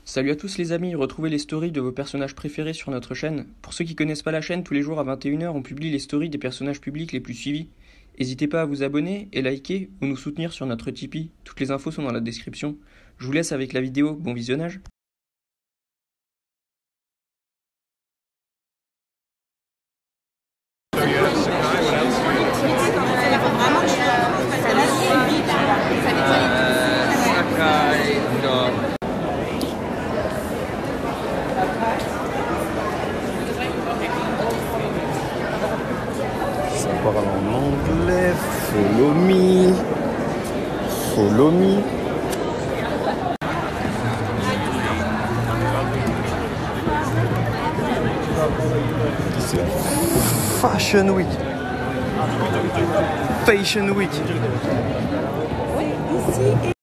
Salut à tous les amis, retrouvez les stories de vos personnages préférés sur notre chaîne. Pour ceux qui connaissent pas la chaîne, tous les jours à 21 h on publie les stories des personnages publics les plus suivis. N'hésitez pas à vous abonner et liker ou nous soutenir sur notre Tipeee, toutes les infos sont dans la description. Je vous laisse avec la vidéo, bon visionnage. Ça parle en anglais. Follow me. Follow me. C'est Fashion Week. Fashion Week. Oui, ici.